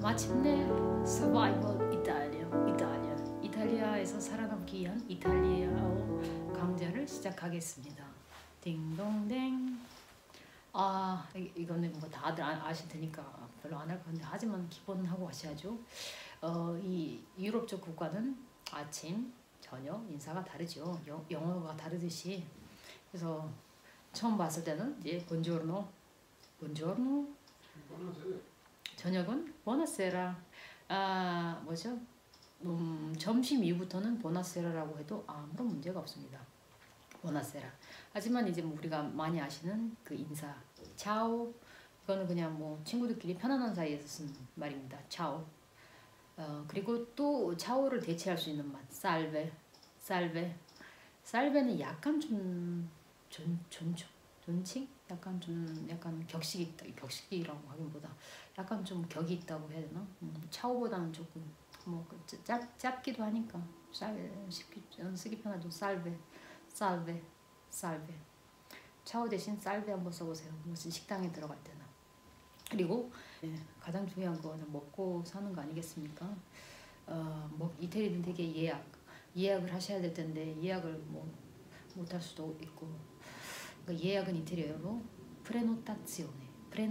마침내 서바이벌 이탈리아에서 살아남기 위한 이탈리아어 강좌를 시작하겠습니다. 딩동댕. 이거는 뭐 다들 아실 테니까 별로 안 할 건데, 하지만 기본 하고 가셔야죠. 이 유럽 쪽 국가는 아침, 저녁 인사가 다르죠. 영어가 다르듯이. 그래서 처음 봤을 때는 이제 본조르노, 저녁은 보나세라. 뭐죠? 점심 이후부터는 보나세라라고 해도 아무런 문제가 없습니다. 보나세라. 하지만 이제 뭐 우리가 많이 아시는 그 인사, 차오. 이거는 그냥 뭐 친구들끼리 편안한 사이에서 쓰는 말입니다. 차오. 그리고 또 차오를 대체할 수 있는 말, 살베. 살베는 약간 좀 존칭? 약간 격식이 있다. 격식이라고 하기보다 약간 좀 격이 있다고 해야 되나? 차오보다는 조금 뭐 짧기도 하니까 쓰기 편하죠. 살베. 차오 대신 살베 한번 써보세요. 무슨 식당에 들어갈 때나. 그리고 가장 중요한 거는 먹고 사는 거 아니겠습니까? 뭐 이태리는 되게 예약을 하셔야 될 텐데 예약을 뭐 못할 수도 있고. 그러니까 예약은 이태리어로 프레노타zione,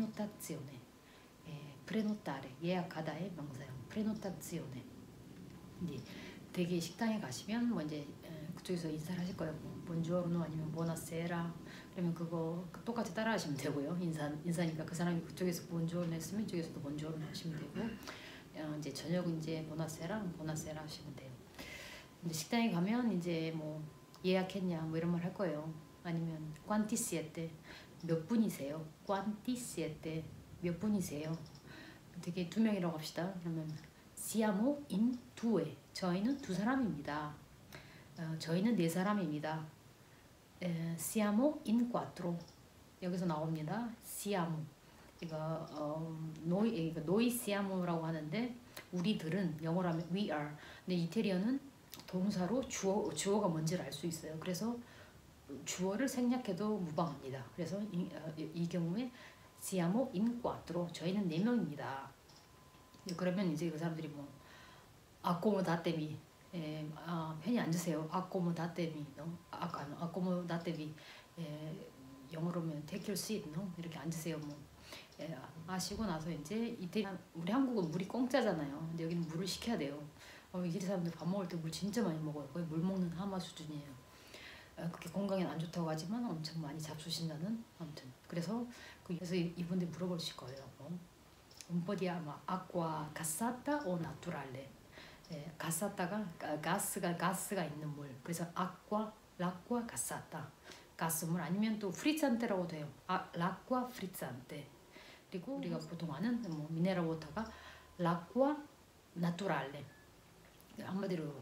프레노타레, 예약하다의 명사형 프레노타zione. 이제 되게 식당에 가시면 뭐 이제 그쪽에서 인사를 하실 거예요. 뭐 본조르노 아니면 보나세라. 그러면 그거 똑같이 따라하시면 되고요. 인사니까 그 사람이 그쪽에서 본조르노 했으면 이쪽에서도 본조르노 하시면 되고, 이제 저녁은 이제 보나세라 하시면 돼요. 근데 식당에 가면 이제 뭐 예약했냐 뭐 이런 말 할 거예요. 아니면 quanti siete, 몇 분이세요? quanti siete, 몇 분이세요? 되게 두 명이라고 합시다. 그러면 siamo in due, 저희는 두 사람입니다. 저희는 네 사람입니다. siamo in quattro, 여기서 나옵니다. siamo. 이거 noi siamo라고 하는데 우리들은 영어로 하면 we are. 근데 이태리어는 동사로 주어가 뭔지를 알 수 있어요. 그래서 주어를 생략해도 무방합니다. 그래서 이 경우에 siamo in quattro, 저희는 4명입니다. 그러면 이제 그 사람들이 뭐 accomodatevi, 편히 앉으세요. accomodatevi, accomodatevi, 영어로 하면 take your seat, 이렇게 앉으세요. 뭐 아시고 나서 이제 이태리, 우리 한국은 물이 공짜잖아요. 근데 여기는 물을 시켜야 돼요. 이태리 사람들 밥 먹을 때 물 진짜 많이 먹어요. 거의 물 먹는 하마 수준이에요. 그렇게 건강에 안 좋다고 하지만 엄청 많이 잡수신다는. 아무튼 그래서 이분들 물어보실 거예요. un po' di acqua gassata o naturale. 가사타가 가스가 있는 물. 그래서 l'acqua gassata, 가스물. 아니면 또 frizzante라고도 해요. l'acqua frizzante. 그리고 우리가 보통 아는 뭐 미네랄 워터가 l'acqua naturale. 한마디로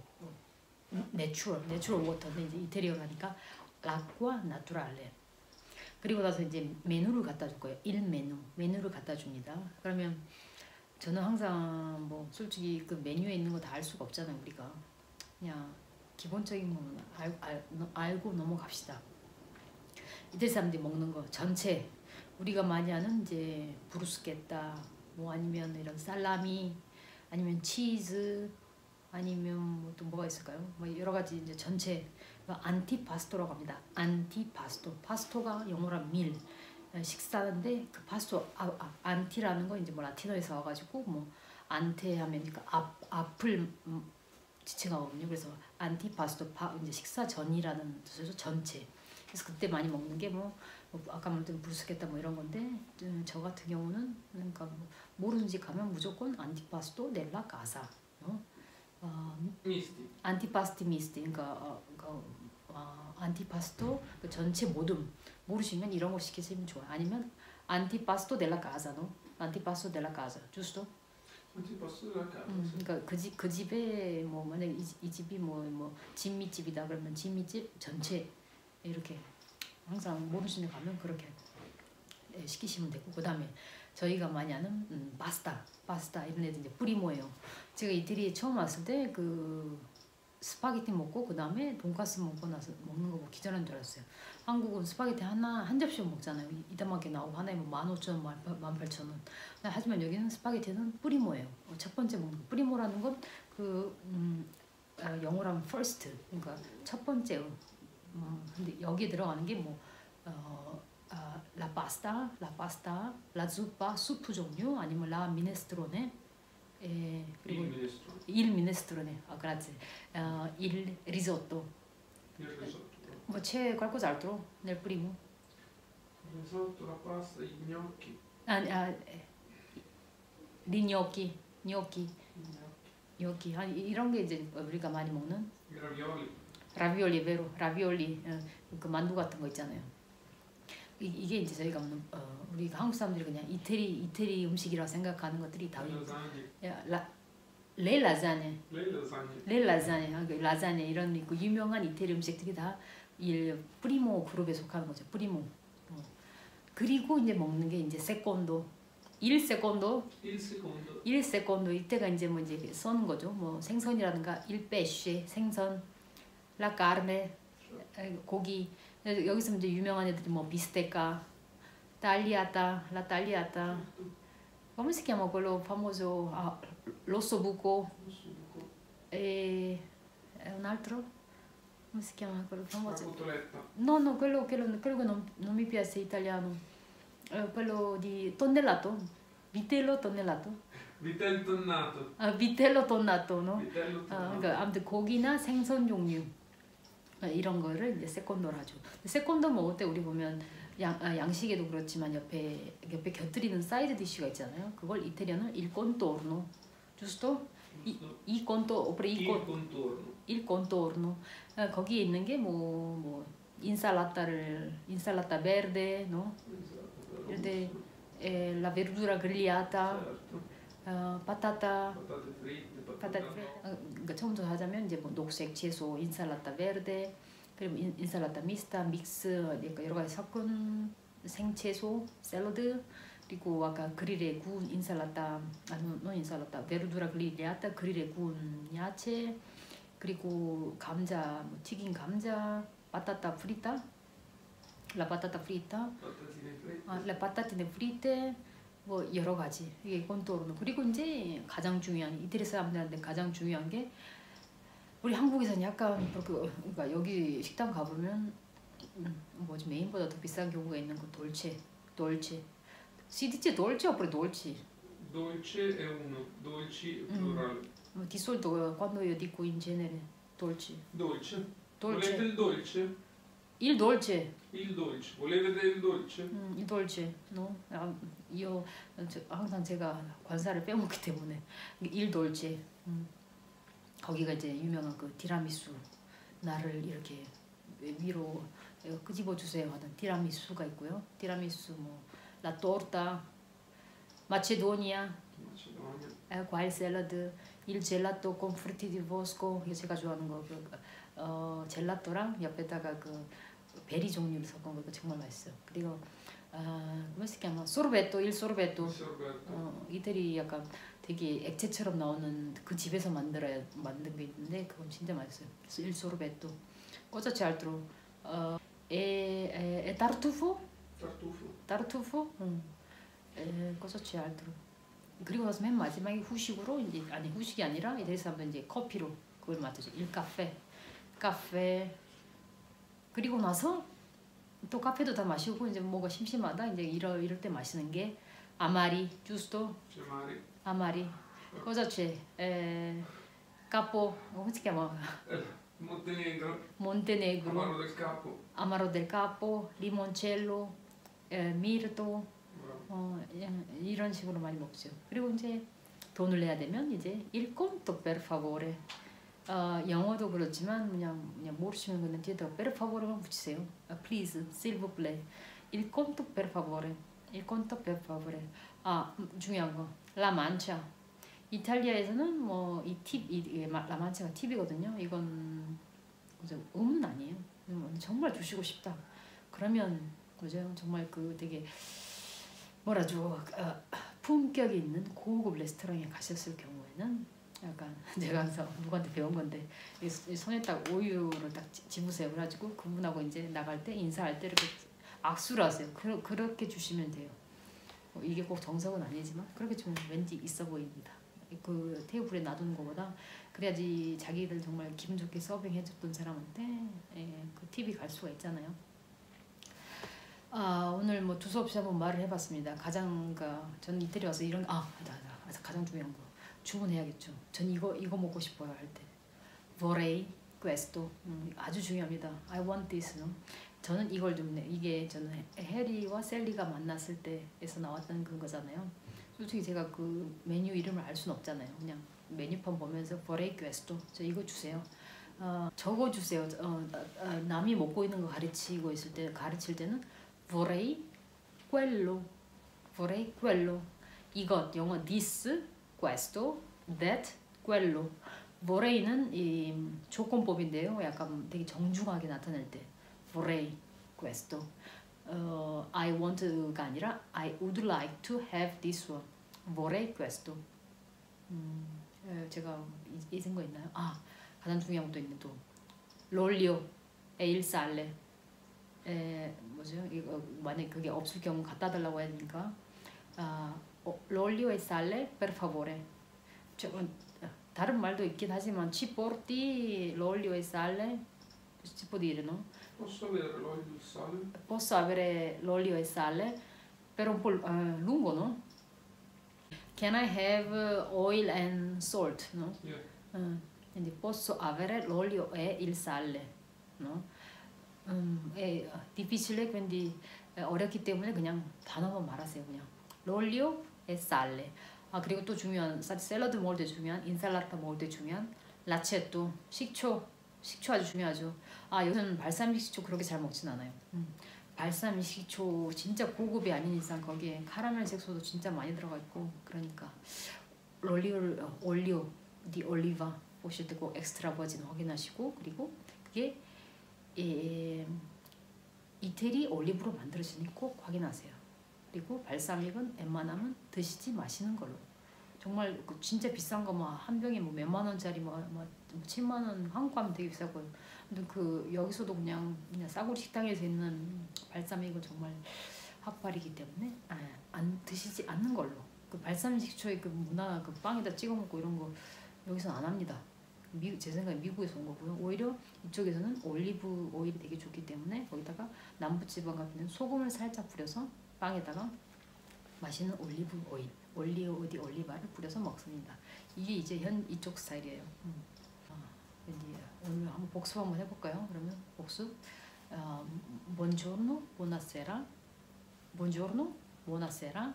내추럴 워터인데 이제 이태리어로 하니까 l'acqua naturale. 그리고 나서 이제 메뉴를 갖다 줄 거예요. 메뉴를 갖다 줍니다. 그러면 저는 항상 뭐 솔직히 그 메뉴에 있는 거 다 알 수가 없잖아요. 우리가 그냥 기본적인 거는 알고 넘어갑시다. 이태리 사람들이 먹는 거 전체, 우리가 많이 아는 이제 브루스케타, 뭐 아니면 이런 살라미, 아니면 치즈, 아니면 뭐 또 뭐가 있을까요? 뭐 여러 가지 이제 전체 안티파스토라고 합니다. 파스토가 영어로 밀, 식사인데 그 파스토, 안티라는 거 이제 뭐 라틴어에서 와가지고 뭐 안테 하면 그러니까 앞을 지칭하거든요. 그래서 안티파스토, 이제 식사 전이라는 뜻에서 전체. 그래서 그때 많이 먹는 게 뭐 아까 말했던 브루스케타 뭐 이런 건데, 저 같은 경우는 그러니까 뭐 모르는 집 가면 무조건 안티파스토 넬라 가사. 안티파스티 미스티, 그러니까 안티파스토 그 전체 모둠. 모르시면 이런 거 시키시면 좋아요. 아니면 안티파스토 델라 가사노, 안티파스토 델라 가사, 주스도. 안티파스토 델라 가사. 그러니까 그 집에 뭐 만약 이 집이 뭐 진미집이다 그러면 진미집 전체 이렇게 항상 모르시는 데 가면 그렇게 시키시면 되고. 그 다음에 저희가 많이 아는 파스타 이런 애들 이제 프리모예요. 제가 이태리에 처음 왔을 때 그 스파게티 먹고 그 다음에 돈가스 먹고 나서 먹는 거 뭐 기절한 줄 알았어요. 한국은 스파게티 한 접시 먹잖아요. 이따만하게 나오고 하나에 뭐 15,000원, 18,000원. 하지만 여기는 스파게티는 뿌리모예요. 첫 번째 먹는 거. 뿌리모라는 건 영어로 하면 first, 그러니까 첫 번째. 근데 여기에 들어가는 게 뭐 la pasta, la zuppa, 수프 종류, 아니면 la minestrone, 그리고 il minestrone, grazie, il risotto. Il risotto. Ma c'è qualcos'altro nel primo? Il risotto, la pasta, i gnocchi. Gli gnocchi. 이런 게 이제 우리가 많이 먹는. I ravioli. 라비올리, vero? 라비올리, 그 만두 같은 거 있잖아요. 이게 이제 저희가 먹는 우리가 한국 사람들이 그냥 이태리 음식이라고 생각하는 것들이 다. 레 라자gne. 라자gne 이런 그 유명한 이태리 음식들이 다 이 프리모 그룹에 속하는 거죠. 프리모. 그리고 이제 먹는 게 이제 세콘도. il secondo 이때가 이제 뭐 이제 써는 거죠. 뭐 생선이라든가 il pesce 생선, la carne 고기. 여기서 이제 유명한 애들이 뭐 비스테카, tagliata, la tagliata. Come si chiama quello famoso? L'osso buco. E un altro? Come si chiama quello famoso? La cotoletta. No, quello che non mi piace italiano. Quello di tonnellato. Vitello tonnellato. Vitello tonnato. vitello tonnato, no? Vitello tonnato. 그러니까 아무튼 고기나 생선 종류 이런 거를 이제 세콘도로 하죠. 세콘도 먹을 때 우리 보면 양식에도 그렇지만 옆에 곁들이는 사이드 디쉬가 있잖아요. 그걸 이태리어는 il contorno, giusto? il contorno. 거기에 있는 게 뭐 인살라타 verde, no? La verdura grigliata, patata fritte. 그러니까 처음부터 하자면 이제 뭐 녹색 채소, 인살라타 베르데, 그리고 인살라타 미스타, 믹스, 그러니까 여러 가지 섞은 생채소, 샐러드, 그리고 아까 그릴에 구운 인살라타, 인살라타, 베르두라 그릴리아타, 그릴에 구운 야채, 그리고 감자, 뭐 튀긴 감자, 바타타 프리타, la patata fritta, le patatine fritte, 뭐 여러 가지 이게 contorno. 그리고 이제 가장 중요한 이태리 사람들한테 가장 중요한 게 우리 한국에서는 약간 그러니까 여기 식당 가보면 뭐지 메인보다 더 비싼 경우가 있는 거 dolce. Si dice dolce oppure dolci? Dolce è uno, dolci plurale. Di solito quando io dico in genere dolce. Dolce. Volete il dolce? Il dolce. Il dolce. Volete il dolce? Il dolce. No? io 항상 제가 관사를 빼먹기 때문에 il dolce. 거기가 이제 유명한 그 티라미수. 나를 이렇게 위로 끄집어 주세요 하던 티라미수가 있고요. 티라미수 뭐 la torta, Macedonia, 과일 샐러드, il gelato con frutti di bosco. 이게 제가 좋아하는 거. 젤라또랑 옆에다가 그 베리 종류를 섞은 거 정말 맛있어요. 그리고 come si chiama? Sorbetto, il sorbetto. 이태리 약간 되게 액체처럼 나오는 그 집에서 만든 게 있는데 그건 진짜 맛있어요. 그래서 il sorbetto. Cosa c'è altro? E tartufo? Tartufo? cosa c'è altro? 그리고 나서 맨 마지막에 후식으로 이제 후식이 아니라 이태리 사람들 이제 커피로 그걸 맡으죠. il caffè. 그리고 나서 또 카페도 다 마시고 이제 뭐가 심심하다 이제 이럴 때 마시는 게 아마리, giusto? 아마리. Cosa c'è? Capo, come si chiama? Montenegro. Amaro del Capo, limoncello, mirto. 이런 식으로 많이 먹죠. 그리고 이제 돈을 내야 되면 이제 il conto per favore. 영어도 그렇지만 그냥 모르시면 그냥 뒤에다 per favore만 붙이세요. Please, s'il vous plaît. Il conto per favore. Il conto per favore. 중요한 거. La Mancia. 이탈리아에서는 뭐 라만차가 팁이거든요. 이건 아니에요. 정말 주시고 싶다. 그러면 그죠? 정말 그 되게 뭐라죠? 품격이 있는 고급 레스토랑에 가셨을 경우에는 약간 제가 항상 누구한테 배운 건데 이 손에 딱 우유를 딱 집으세요. 그래가지고 그분하고 이제 나갈 때 인사할 때 이렇게 악수를 하세요. 그렇게 주시면 돼요. 이게 꼭 정석은 아니지만 그렇게 주면 왠지 있어 보입니다. 그 테이블에 놔두는 것보다 그래야지 자기들 정말 기분 좋게 서빙해줬던 사람한테 그 팁이 갈 수가 있잖아요. 오늘 뭐 두서없이 한번 말을 해봤습니다. 가장 저는 이태리 와서 이런 맞아 가장 중요한 거 주문해야겠죠. 전 이거 먹고 싶어요 할 때 vorrei questo 아주 중요합니다. I want this. 저는 이걸 주문해. 이게 저는 해리와 셀리가 만났을 때에서 나왔던 거잖아요. 솔직히 제가 그 메뉴 이름을 알 수는 없잖아요. 그냥 메뉴판 보면서 vorrei questo 저 이거 주세요. 적어주세요. 남이 먹고 있는 거 가르칠 때는 vorrei quello, vorrei quello. 이것, 영어 this, questo, that, quello. vorrei는 이 조건법인데요. 약간 되게 정중하게 나타낼 때 vorrei questo. I want가 아니라 I would like to have this one. vorrei questo. 제가 잊은 거 있나요? 가장 중요한 것도 있네 또. l'olio e il sale. 뭐죠? 이거 만약 그게 없을 경우 갖다 달라고 해야 되니까. l'olio e il sale per favore. 다른 말도 있긴 하지만 ci porti l'olio e il sale? Si può dire, no? Posso avere l'olio e il sale? Posso avere l'olio e il sale? Per un po' lungo, no? Can I have oil and salt, no? Yeah. quindi posso avere l'olio e il sale, no? è difficile, quindi 어렵기 때문에 그냥 단어만 말하세요. 그냥 l'olio e sale. 그리고 또 중요한 샐러드 먹을 때 중요한 인살라타 먹을 때 중요한 라체또 식초 아주 중요하죠. 요새는 발사믹 식초 그렇게 잘 먹진 않아요. 발사믹 식초 진짜 고급이 아닌 이상 거기에 카라멜 색소도 진짜 많이 들어가 있고 그러니까 올리오 디 올리바 보실 때 꼭 엑스트라 버진 확인하시고 그리고 그게 이태리 올리브로 만들어지니 꼭 확인하세요. 그리고 발사믹은 웬만하면 드시지 마시는 걸로. 정말 진짜 비싼 거 한 병에 몇만 원짜리 7만 원 한국 가면 되게 비싸고요. 근데 여기서도 그냥 싸구려 식당에서 있는 발사믹은 정말 핫발이기 때문에 안 드시지 않는 걸로. 그 발사믹 식초의 그 문화 빵에다 찍어 먹고 이런 거 여기서는 안 합니다. 제 생각에 미국에서 온 거고요. 오히려 이쪽에서는 올리브 오일이 되게 좋기 때문에 거기다가 남부지방 같은 데는 소금을 살짝 뿌려서 빵에다가 맛있는 올리브 오일, 올리오 디 올리바를 뿌려서 먹습니다. 이게 이제 이쪽 스타일이에요. 오늘 한번 복습 한번 해볼까요? 그러면 복습. buongiorno, buonasera, buongiorno, buonasera.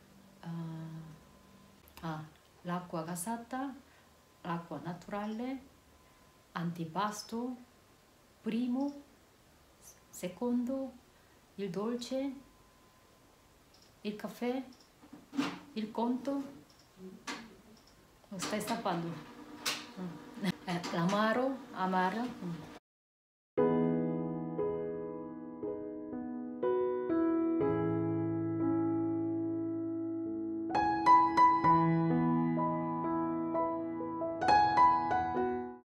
l'acqua gasata, l'acqua naturale, antipasto, primo, secondo, il dolce, il caffè, il conto. Stai stappando. L'amaro, amaro.